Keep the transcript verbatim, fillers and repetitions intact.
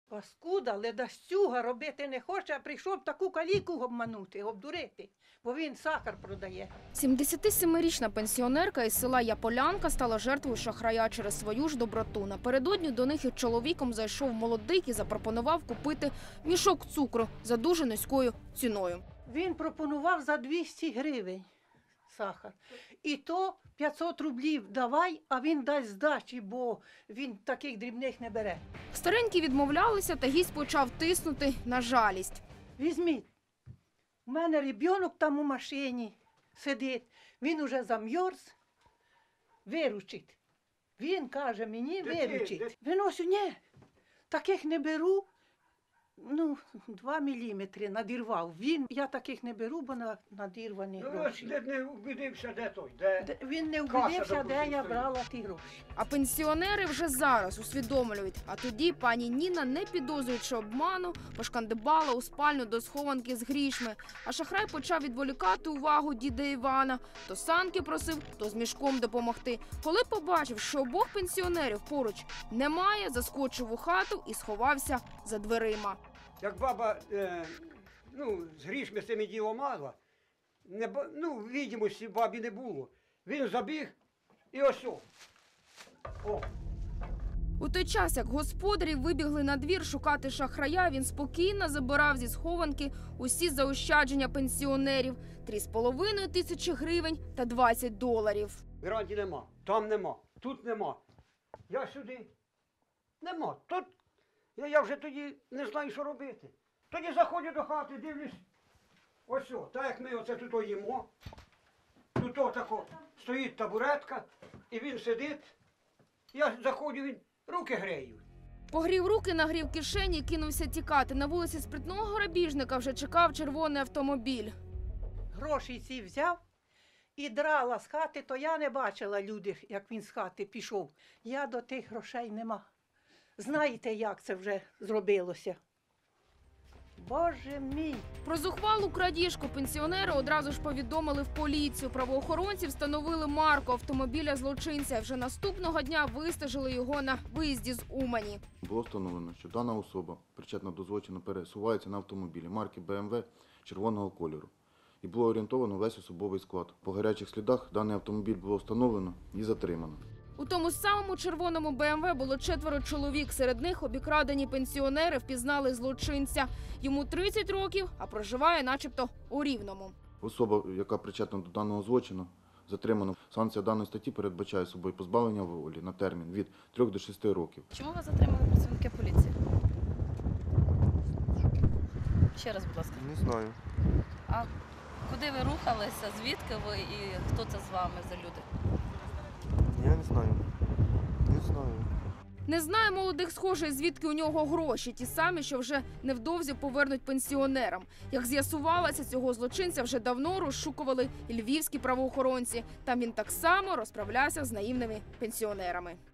Паскуда, ледастюга робити не хоче, а прийшов таку каліку обманути, обдурити, бо він сахар продає. сімдесятисемирічна пенсіонерка із села Яполянка стала жертвою шахрая через свою ж доброту. Напередодні до них із чоловіком зайшов молодик і запропонував купити мішок цукру за дуже низькою ціною. Він пропонував за двісті гривень сахар. І то п'ятсот рублів давай, а він дасть здачі, бо він таких дрібних не бере. Старенькі відмовлялися, та гість почав тиснути на жалість. Візьміть, у мене ребенок там у машині сидить, він уже замерз, виручить. Він каже мені, виручить. Виносю, ні, таких не беру. Ну, два міліметри надірвав. Він, я таких не беру, бо на, надірвані гроші. Ну, не вбідився, де той, де... Де- Він не вбідився, де я брала ті гроші. А пенсіонери вже зараз усвідомлюють. А тоді пані Ніна, не підозрюючи обману, пошкандибала у спальню до схованки з грішми. А шахрай почав відволікати увагу діда Івана. То санки просив, то з мішком допомогти. Коли побачив, що обох пенсіонерів поруч немає, заскочив у хату і сховався за дверима. Як баба, е, ну, з грішми з цими діло мала, не, ба- ну, відомості бабі не було. Він забіг і ось о. О. У той час, як господарі вибігли на двір шукати шахрая, він спокійно забирав зі схованки усі заощадження пенсіонерів – три з половиною тисячі гривень та двадцять доларів. Гарантії нема, там нема, тут нема. Я сюди. Нема. Тут я, я вже тоді не знаю, що робити. Тоді заходжу до хати, дивлюсь. Ось о, так як ми оце тут їмо. Тут отако стоїть табуретка, і він сидить. Я заходжу, він руки грею. Погрів руки, нагрів кишені і кинувся тікати. На вулиці спритного грабіжника вже чекав червоний автомобіль. Гроші ці взяв і драла з хати, то я не бачила люди, як він з хати пішов. Я до тих грошей нема. Знаєте, як це вже зробилося? Боже мій! Про зухвалу крадіжку пенсіонери одразу ж повідомили в поліцію. Правоохоронці встановили марку автомобіля злочинця. Вже наступного дня вистежили його на виїзді з Умані. Було встановлено, що дана особа, причетна до злочину, пересувається на автомобілі марки Б М В червоного кольору. І було орієнтовано весь особовий склад. По гарячих слідах даний автомобіль було встановлено і затримано. У тому самому червоному Б М В було четверо чоловік. Серед них обікрадені пенсіонери впізнали злочинця. Йому тридцять років, а проживає начебто у Рівному. Особа, яка причетна до даного злочину, затримана. Санкція даної статті передбачає собою позбавлення волі на термін від трьох до шести років. Чому вас затримали працівники поліції? Ще раз, будь ласка. Не знаю. А куди ви рухалися, звідки ви і хто це з вами за люди? Я не знаю. Не знаю. Не знає молодих схожий, звідки у нього гроші. Ті самі, що вже невдовзі повернуть пенсіонерам. Як з'ясувалося, цього злочинця вже давно розшукували і львівські правоохоронці. Там він так само розправлявся з наївними пенсіонерами.